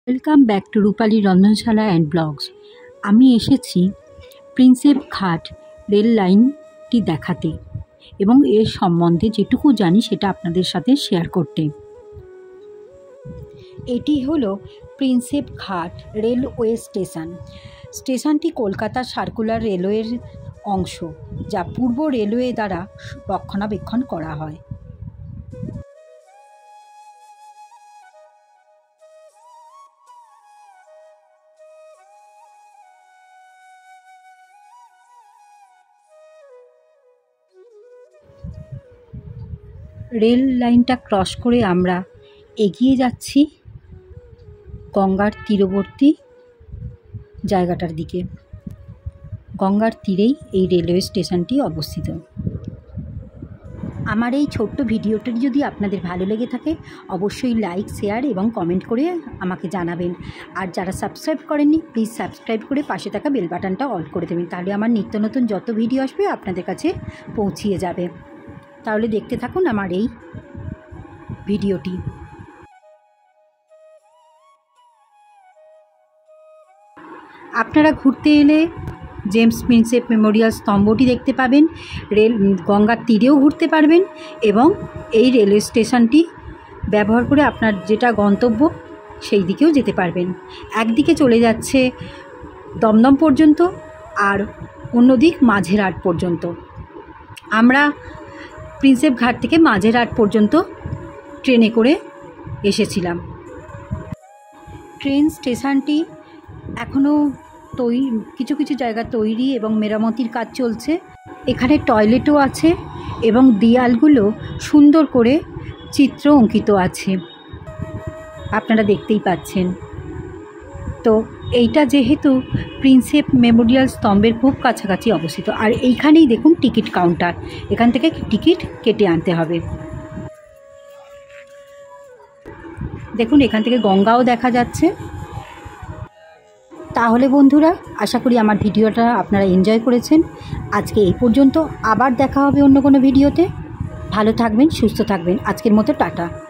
Welcome back to Rupali Rondhonshala and blogs. আমি এসেছি Prinsep ঘাট রেল লাইনটি দেখাতে এবং এর সম্বন্ধে যেটুকু জানি সেটা আপনাদের সাথে শেয়ার করতে। এটি হলো প্রিন্সেপ ঘাট রেলওয়ে স্টেশন। স্টেশনটি কলকাতা সার্কুলার রেলওয়ের অংশ, যা পূর্ব রেলওয়ে দ্বারা রক্ষণাবেক্ষণ করা হয়। রেল লাইনটা ক্রস করে আমরা এগিয়ে যাচ্ছি গঙ্গার তীরবর্তী জায়গাটার দিকে। গঙ্গার তীরেই এই রেলওয়ে স্টেশনটি অবস্থিত। আমার এই ছোট্ট ভিডিওটি যদি আপনাদের ভালো লেগে থাকে অবশ্যই লাইক, শেয়ার এবং কমেন্ট করে আমাকে জানাবেন। আর যারা সাবস্ক্রাইব করেননি প্লিজ সাবস্ক্রাইব করে পাশে থাকা বেল বাটনটা অল করে দেবেন, তাহলে আমার নিত্য নতুন যত ভিডিও আসবে আপনাদের কাছে পৌঁছিয়ে যাবে। তাহলে দেখতে থাকুন আমার এই ভিডিওটি। আপনারা ঘুরতে এলে জেমস প্রিন্সেপ মেমোরিয়াল স্তম্ভটি দেখতে পাবেন, গঙ্গার তীরেও ঘুরতে পারবেন এবং এই রেলওয়ে স্টেশনটি ব্যবহার করে আপনার যেটা গন্তব্য সেই দিকেও যেতে পারবেন। একদিকে চলে যাচ্ছে দমদম পর্যন্ত আর অন্যদিক মাঝেরহাট পর্যন্ত। আমরা প্রিন্সেপ ঘাট থেকে মাঝেরহাট পর্যন্ত ট্রেনে করে এসেছিলাম। ট্রেন স্টেশনটি এখনও কিছু কিছু জায়গা তৈরি এবং মেরামতির কাজ চলছে। এখানে টয়লেটও আছে এবং দেয়ালগুলো সুন্দর করে চিত্র অঙ্কিত আছে, আপনারা দেখতেই পাচ্ছেন। তো এইটা যেহেতু প্রিন্সেপ মেমোরিয়াল স্তম্ভের খুব কাছাকাছি অবস্থিত, আর এইখানেই দেখুন টিকিট কাউন্টার, এখান থেকে টিকিট কেটে আনতে হবে। দেখুন এখান থেকে গঙ্গাও দেখা যাচ্ছে। তাহলে বন্ধুরা, আশা করি আমার ভিডিওটা আপনারা এনজয় করেছেন। আজকে এই পর্যন্ত, আবার দেখা হবে অন্য কোনো ভিডিওতে। ভালো থাকবেন, সুস্থ থাকবেন। আজকের মতো টাটা।